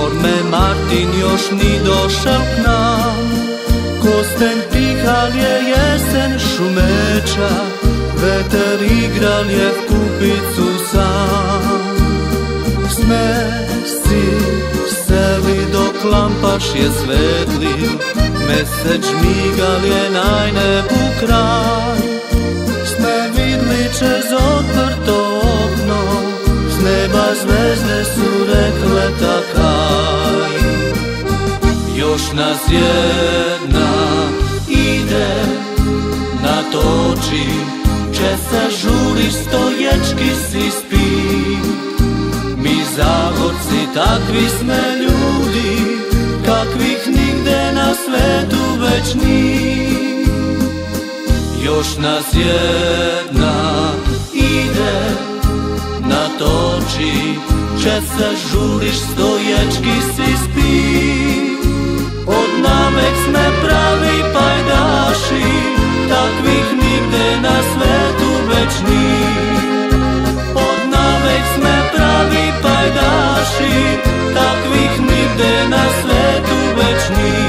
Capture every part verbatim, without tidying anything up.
Norme Martin još ni došel k nam, Kosten pihal je jesen šumeča, veter igral je v kupicu sam. Smesi seli dok lampaš je svetlil, mesec žmigal je na nebu kraj. Sme vidli čez otvrto okno, z neba zvezde su rekle takaj. Još nas jedna ide, natoči, če se žuriš stoječki si spi. Mi Zagorci takvi sme ljudi, kakvih nigde na svetu već ni. Još nas jedna ide, natoči, če se žuriš stoječki si spi. Od namek sme pravi pajdaši, takvih nigde na svetu već ni. Od namek sme pravi pajdaši, takvih nigde na svetu već ni.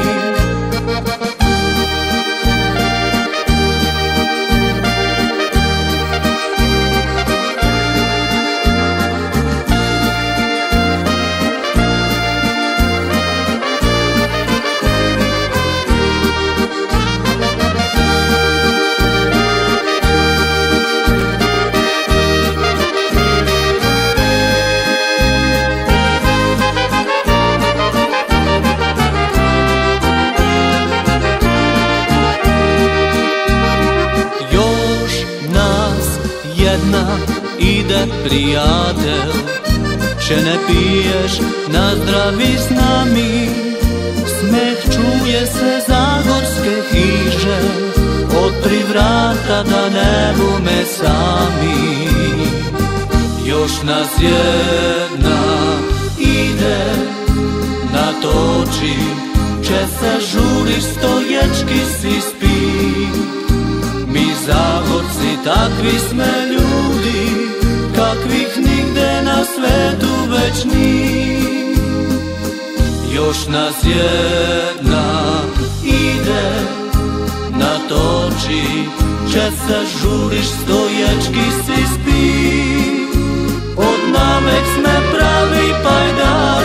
Ide prijatelj, če ne piješ na zdravi s nami. Smeh čuje se zagorske hiže, otri vrata da ne bume sami. Još nas jedna ide, natoči, če se žuriš stoječki si spi. Mi Zagorci takvi sme ljudi, kakvih nigde na svetu već ni. Još nas jedna ide, natoči, če se žuriš stoječki si spi. Od namek sme pravi pajdaši,